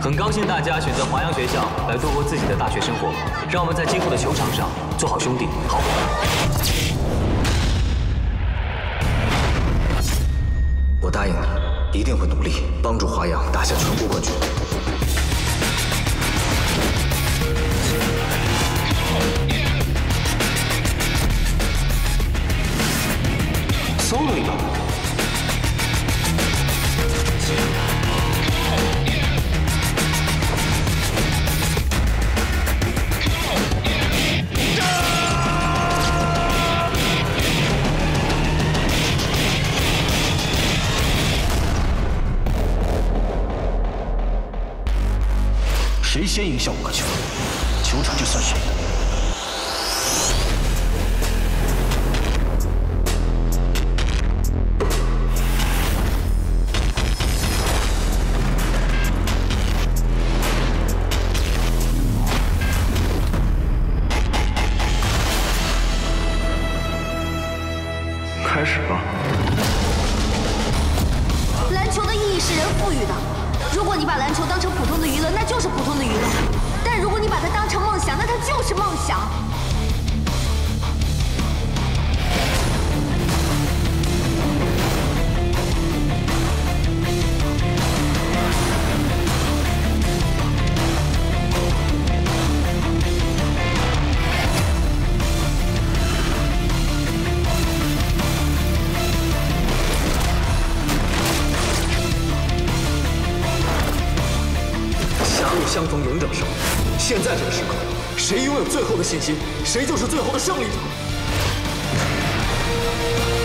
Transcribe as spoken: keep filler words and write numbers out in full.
很高兴大家选择华阳学校来度过自己的大学生活，让我们在今后的球场上做好兄弟、好伙伴。我答应你，一定会努力帮助华阳打下全国冠军。solo 一把。 谁先赢效果球，球场就算谁的。开始吧。 篮球的意义是人赋予的。 如果你把篮球当成普通的娱乐，那就是普通的娱乐；但如果你把它当成梦想，那它就是梦想。 相逢勇者胜。现在这个时刻，谁拥有最后的信心，谁就是最后的胜利者。